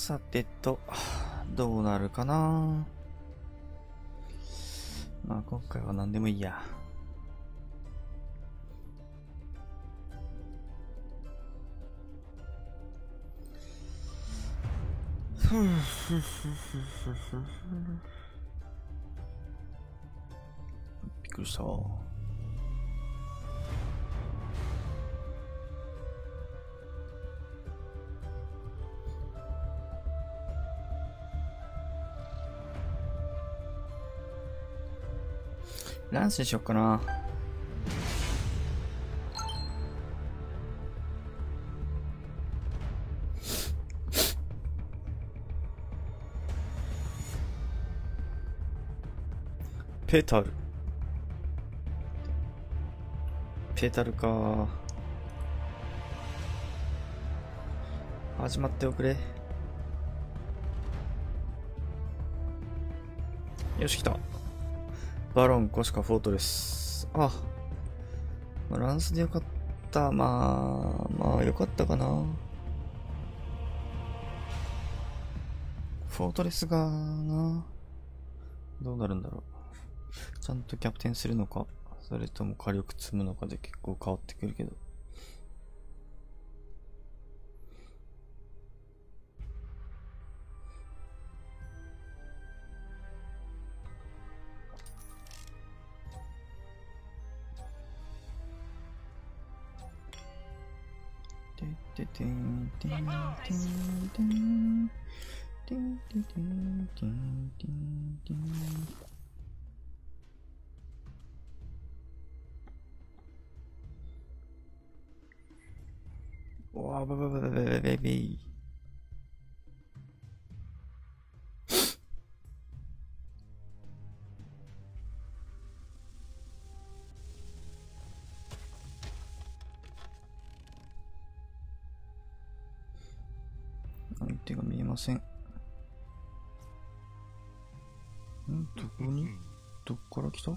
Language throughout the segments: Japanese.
さてと、どうなるかな。まあ今回は何でもいいや。びっくりした。ランスにしよっかな。ペタル。ペタルか。始まっておくれ。よし、来た。バロン、コシカ、フォートレス。あ、まあ、ランスでよかった。まあよかったかな。フォートレスがな、どうなるんだろう。ちゃんとキャプテンするのか、それとも火力積むのかで結構変わってくるけど。てててんてんてんてんてんてんてんてんてんてんてん。おわばばばばばばベビー。相手が見えません。どこに、どっから来た。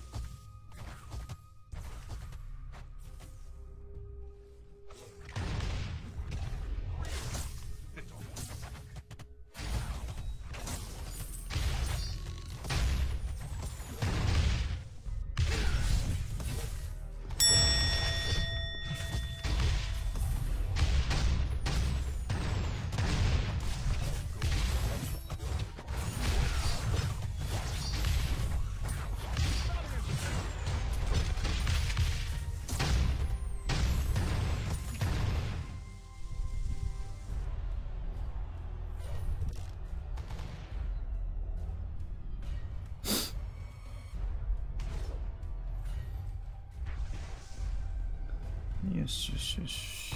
よしよしよし。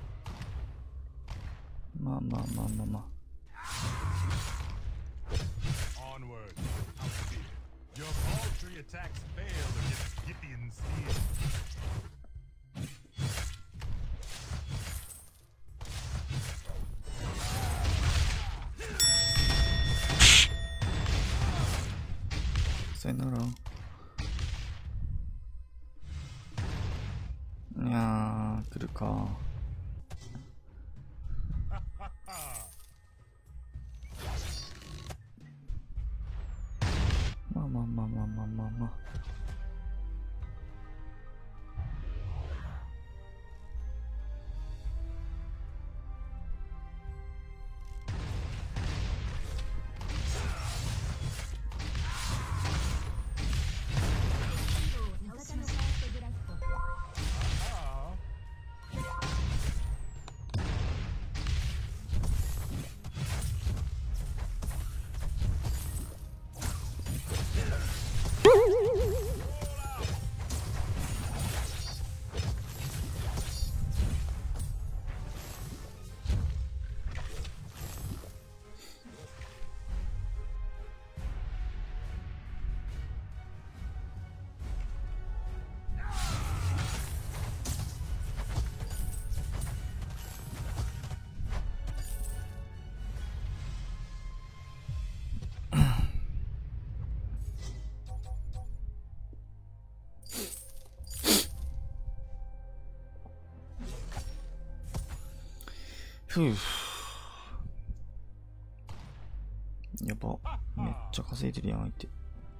まあまあまあまあまあ。さよなら。いやー、来るか。まあまあまあまあまあまあまあ。ふぅ。 ちゃ稼いでるやん相手。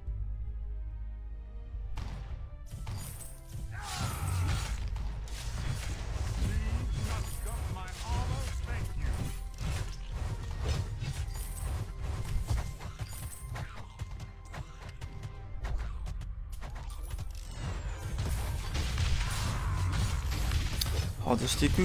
外していく。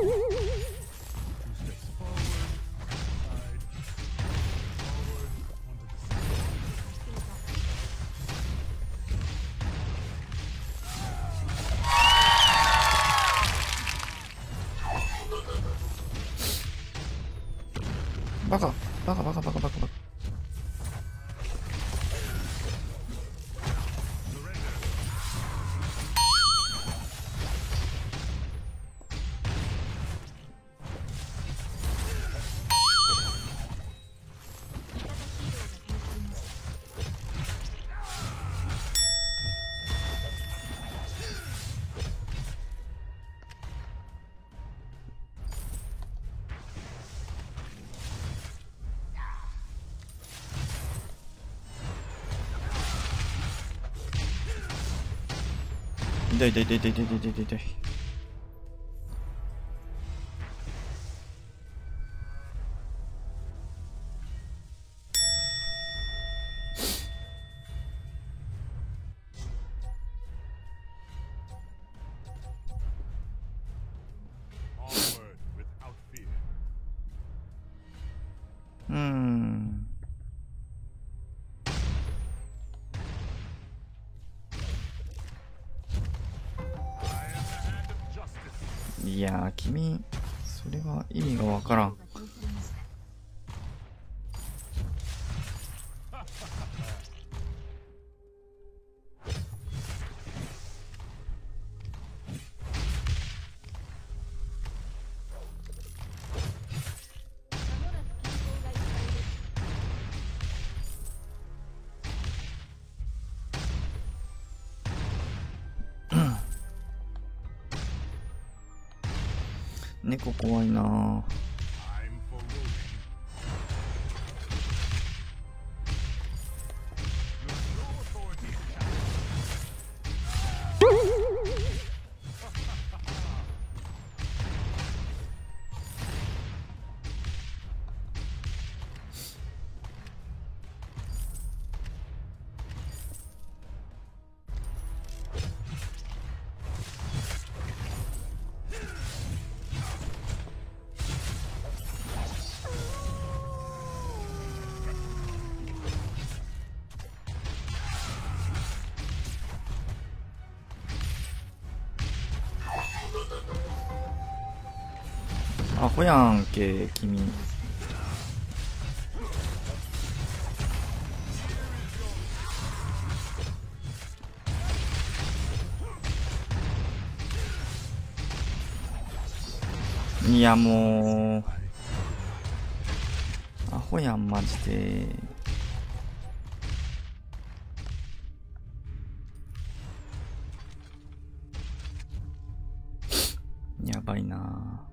バカバカバカバカバカバカ。痛い痛い痛い痛い痛い痛い痛い痛い。いやー、君、それは意味がわからん。猫怖いなぁ。アホやんけ君。いやもうアホやんマジで。やばいなぁ。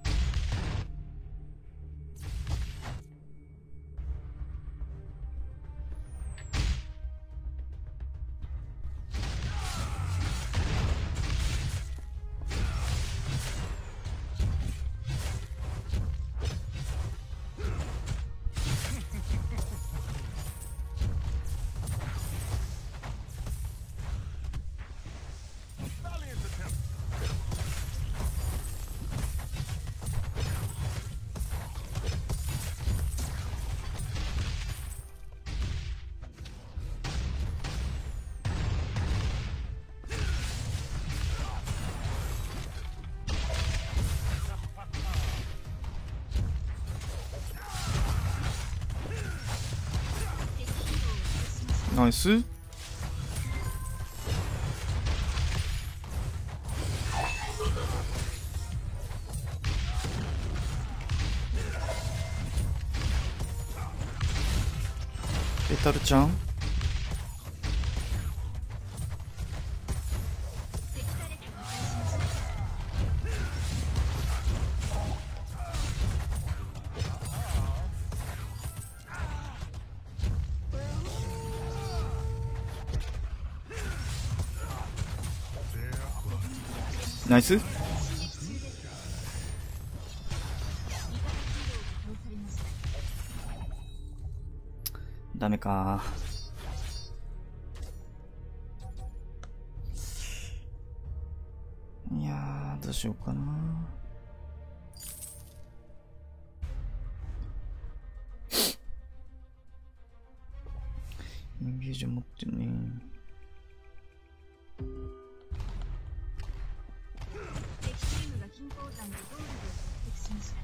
ナイス。ペタルちゃんナイス。ダメか。いやー、どうしようかな。インビージョン持ってるね。 敵チームが金鉱山でゴールドを獲得しました。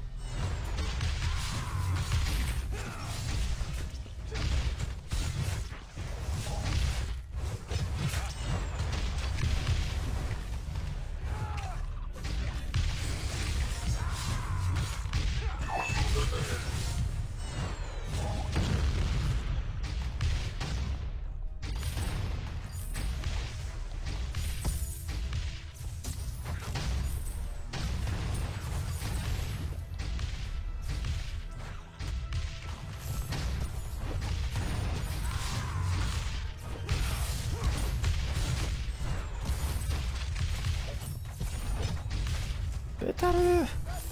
ペタルー。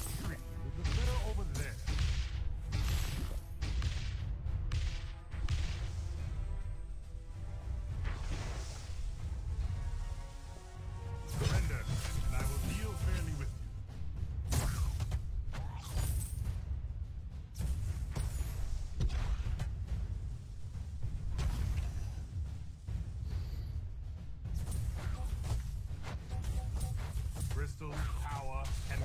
Crystal power and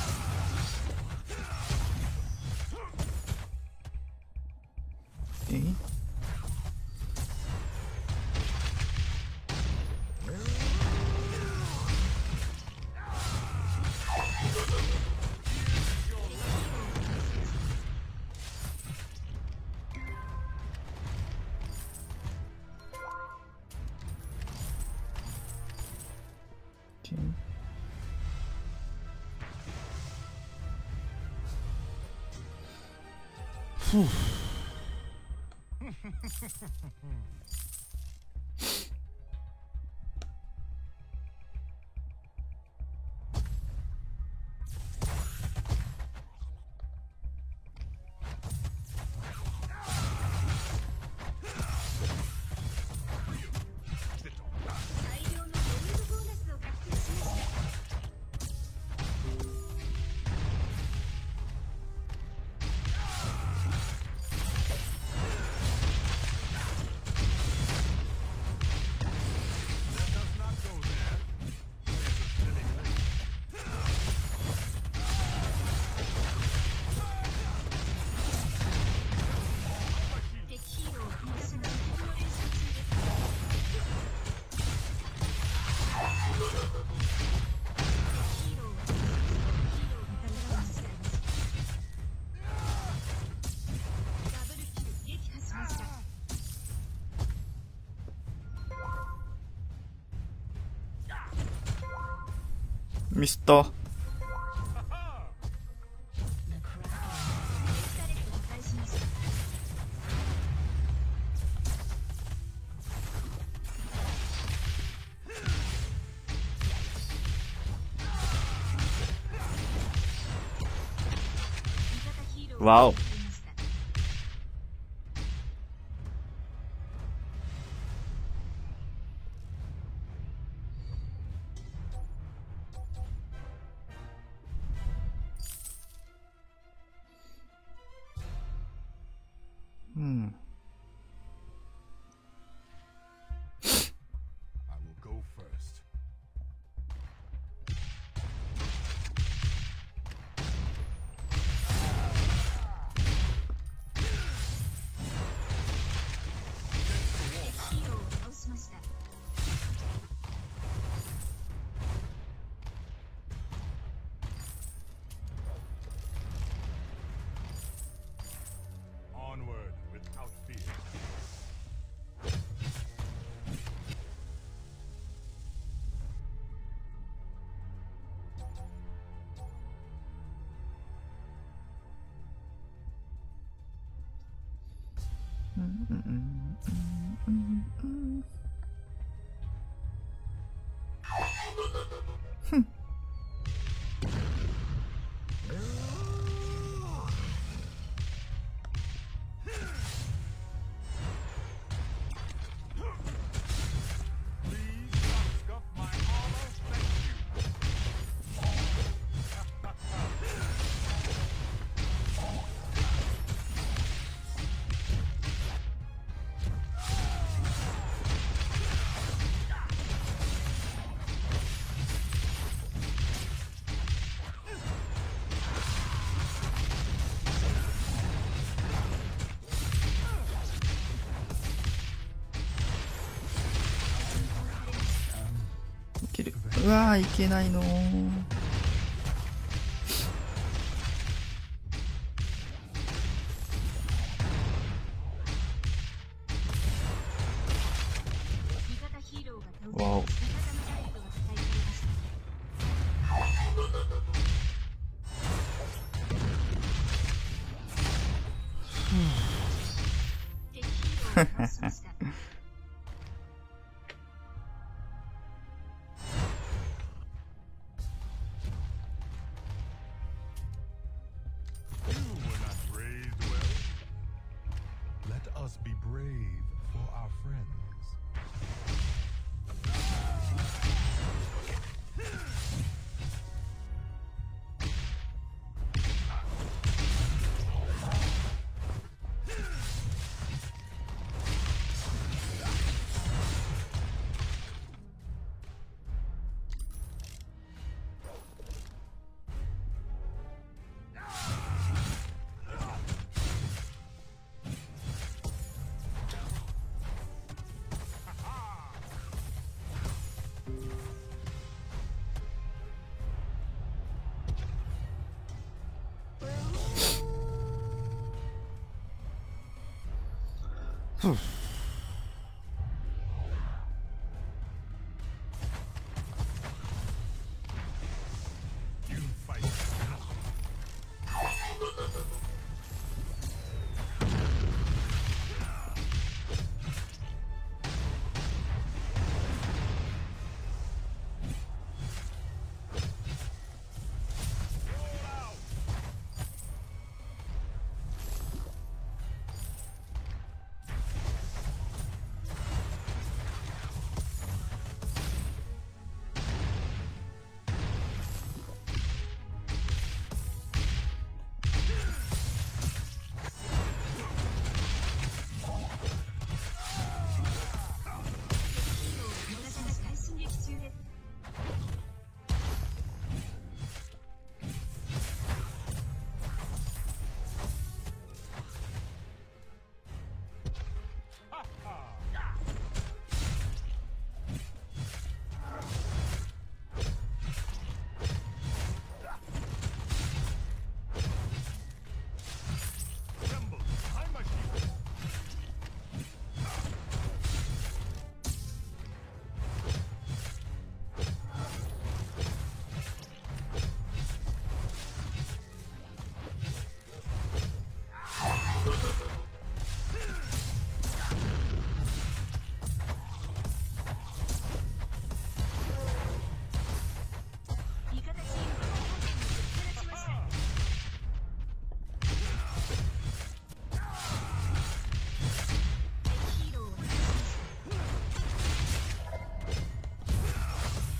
ミスった。わお。うん。 I will go first. ヒーローを倒しました。 Onward without fear. ける。うわー、いけないのー。 味方ヒーローが倒され、 わお。 味方のタレットが破壊されました。敵ヒーローを倒しました。 You were not raised well. Let us be brave for our friends. You fight. Roll out. 味方が快進撃中です。 Tremble. I'm a hero. 味方チームが後方にぶつからしました。敵ヒーローを倒しました。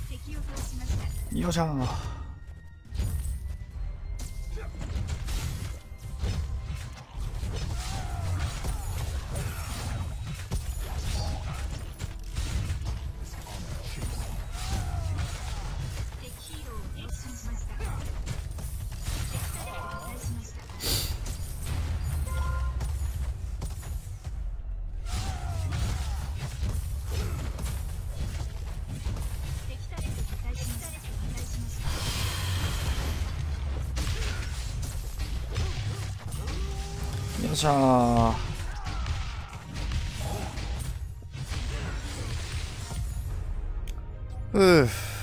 敵を倒しました。 よっしゃー。 敵ヒーローを撃破しました。敵タレット破壊しました。敵タレット破壊しました。 よっしゃー。ふぅ。